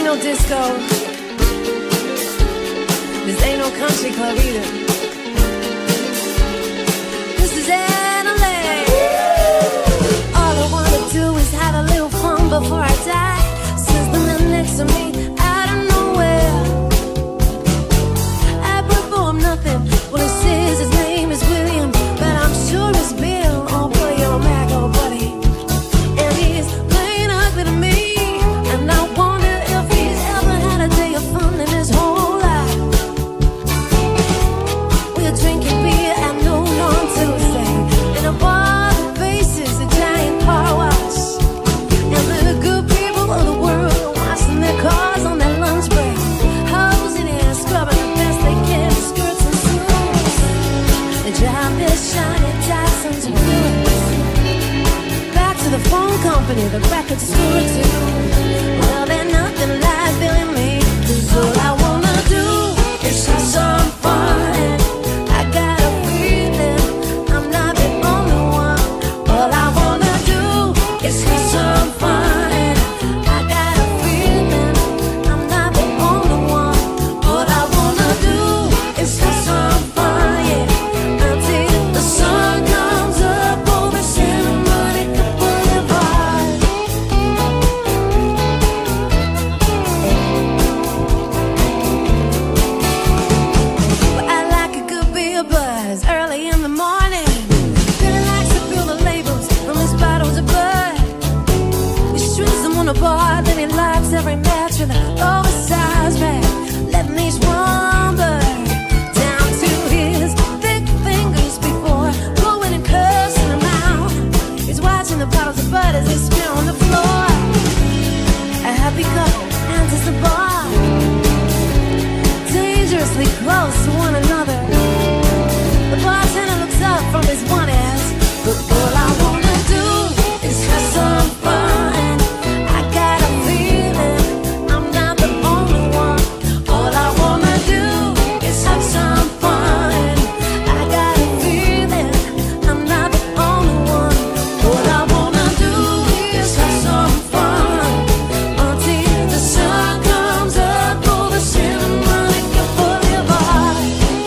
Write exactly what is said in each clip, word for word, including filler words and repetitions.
no disco. This ain't no country club either. This is L A. All I wanna do is have a little fun before I die. Since the man next to me out of nowhere, I perform nothing. Well, he says his name is William, but I'm sure it's Bill. Oh boy, you're a Mac, oh buddy. And he's playing ugly to me, and I wonder if he's ever had a day of fun in his whole life. We're drinking beer and no one to say, in a bar that faces a giant car wash. And the good people of the world are washing their cars on their lunch break, hosing and scrubbing the best they can, skirts and suits. They drive their shiny Datsuns and Buicks back to the phone company, the record store too. Well, they're nothing like Billy and me, 'cause all I wanna do is have some fun. I got a feeling I'm not the only one. All I wanna do is have some fun. I got a feeling I'm not the only one. All I wanna do is have some fun, yeah, until the sun comes up over Santa Monica Boulevard. Well, I like a good beer buzz early in the morning. Billy likes to feel the labels from his bottles of bud. He strips them on a bar, then he lights every match with an oversized bag, letting each one burn down to his thick fingers before blowing and cursing them out. He's watching the bottles of bud as they spill on the floor. A happy couple enters the bar, dangerously close to one another. The bartender looks up from his one ass, but all I wanna do is have some fun. I got a feeling I'm not the only one. All I wanna do is have some fun. I got a feeling I'm not the only one. All I wanna do is have some fun until the sun comes up over Santa Monica Boulevard.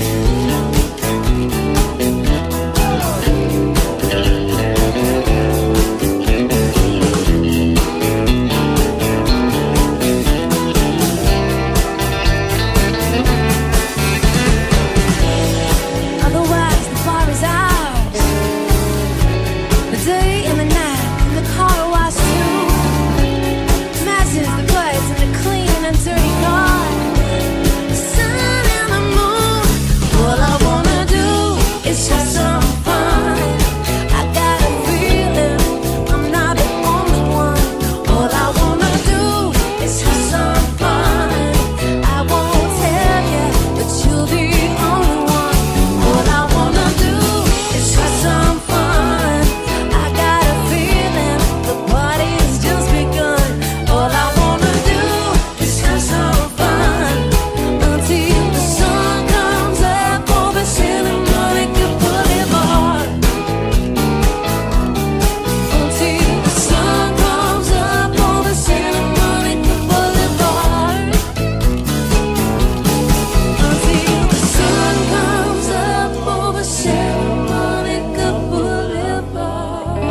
Otherwise, the bar is ours. The day and the night, and the car wash too. Matches the place and the clean and dirty car. The sun and the moon. All I wanna do is have some fun. I got a feeling I'm not the only one. All I wanna do is have some fun. I won't tell you, but you'll be the only one. All I wanna do is have some fun. I got a feeling the party's just begun. All I wanna do is have some fun until the sun comes up over Santa Monica Boulevard. Until the sun comes up over Santa Monica Boulevard. Until the sun comes up over Santa Monica Boulevard.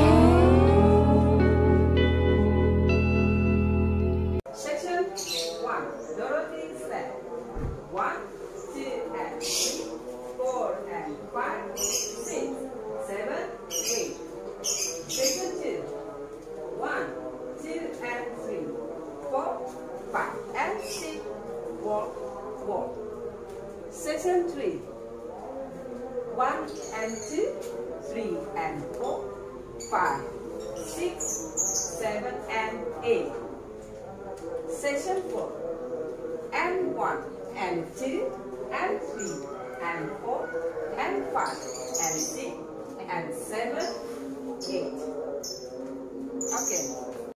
Section one, Dorothy Slab. One, two, and three, four, and five, six, seven, eight. Section two, one, two, and three, four, five, and six, walk, walk. Section three, one and two, three and four, five, six, seven, and eight. Section four, and one, and two, and three, and four, and five, and six, and seven, eight. Okay.